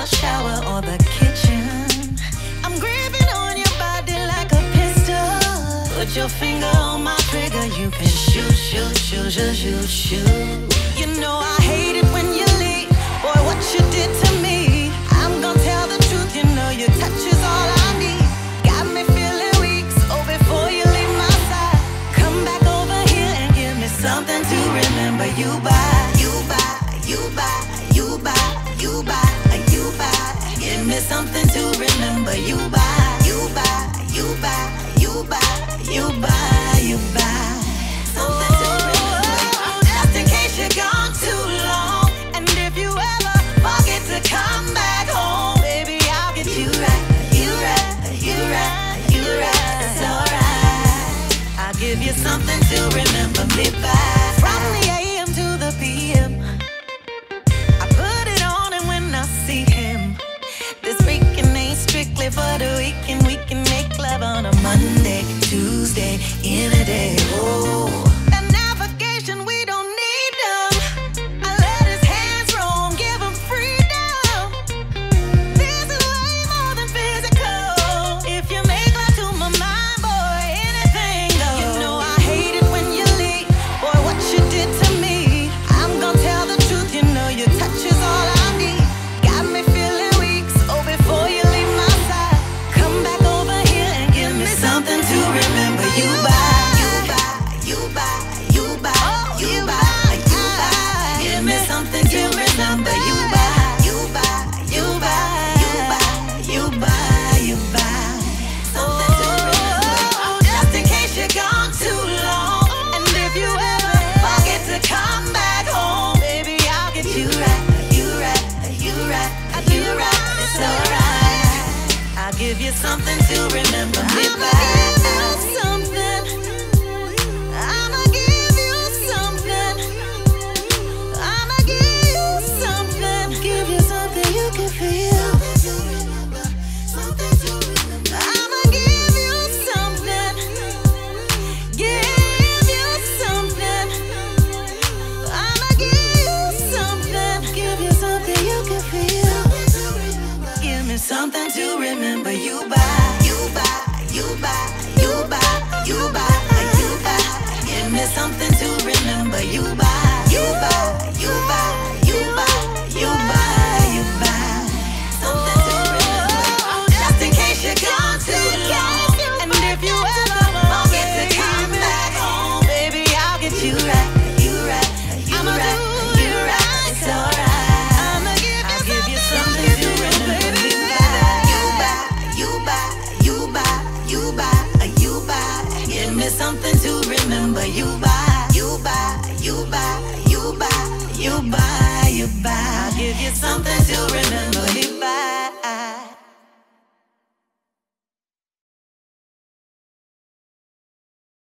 shower or the kitchen. I'm gripping on your body like a pistol. Put your finger on my trigger, you can shoot, shoot, shoot, shoot, shoot, shoot. You know I hate it when you leave, boy, what you did to me. I'm gonna tell the truth, you know your touch is all I need. Got me feeling weak, so before you leave my side, come back over here and give me something to remember you by. You by, you by, you by, you by, you by. Give me something to remember you by. You by, you by, you by, you by, you by. Something to remember, just in case you're gone too long. And if you ever forget to come back home, baby, I'll get you right, you right, you right, you right. It's alright. I'll give you something to remember me by. From the AM to the PM, I put it on, and when I see him, this weekend ain't strictly for the weekend. We can make love on a Monday, Tuesday, in a day. Oh, that navigation, we don't need them. I let his hands roam, give him freedom. This is way more than physical. If you make love to my mind, boy, anything goes. You know I hate it when you leave, boy, what you did to me. I'm gonna tell the truth, you know your touch is all I need. Got me feeling weak, so before you leave my side, come back over here and give me something to remember you by. You by, you by, you by, you by, you by. Give me something to remember you by. You by, you by, you by, you by, you by. Something to remember, just in case you're gone too long. And if you ever forget to come back home, baby, I'll get you right, you right, you right, you right. It's alright. I'll give you something to remember me by. I'ma give you something. I'ma give you something. Give you something you can feel. Something to remember. I'ma give you something. Give you something. I'ma give you something. Give you something you can feel. Give me something to remember you by. You by, you by, you by, you by, you by. Give me something to remember you by. You by, you by, you by, you by, you by. Something to remember, just in case you're gone too long. And if you ever forget to come back home, baby, I'll get you right, you right, you right, you right. It's alright. I'll give you something to remember me by. You by, you by, you by, you by, you by. Give me something to remember you by. You by, you by, you by, you by, you by. I'll give you something